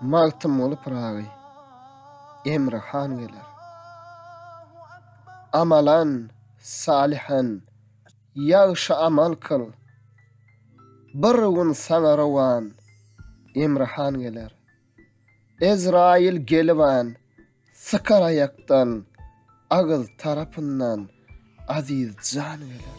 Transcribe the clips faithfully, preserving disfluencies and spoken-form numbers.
Magtymly pyragy Emre Han geler. Amalan salihan ýagşy amal kıl. Bir gün sana rawan Emre Han geler. Ezrail geliban sıkar ayaktan agyz tarapyndan aziz can geler.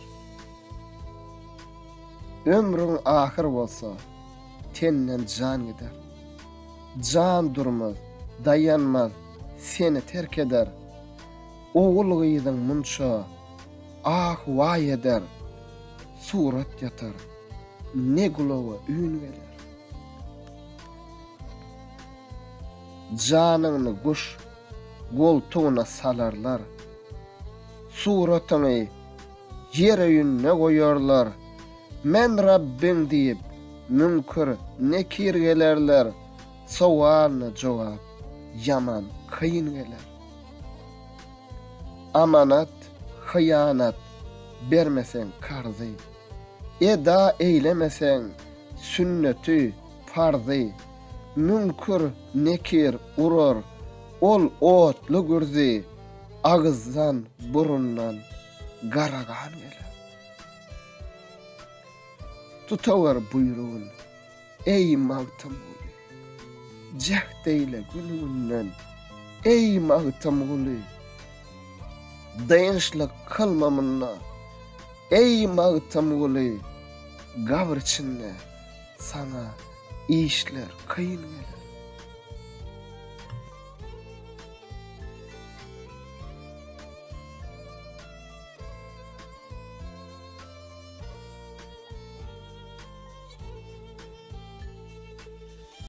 Ömrüň ahyr bolsa tenden can gider. Can durmaz, dayanmaz, seni terk eder. Oğul gyýdyň munça ah vay eder. Surat yatar, ne gulowa ün geler. Janyny guş goltuğuna salarlar. Suratyny ýere ýünne goýarlar. Men Rabbim diýip münkür nekir gelerler. Sowalyna jogap yaman kıyın geler. Amanat, hıyanat bermesen karzy. Eda eylemesen sünneti farzy. Münkür nekir urur. Ol otlu gürzi. Agyzdan burundan garagan geler. Tutawar buyruğun ey magtymly. Jahdeyle gününden ey magtymly. Dayanışlyk kılmamynna ey magtymly. Gabr içinde sana işler kıyın geler.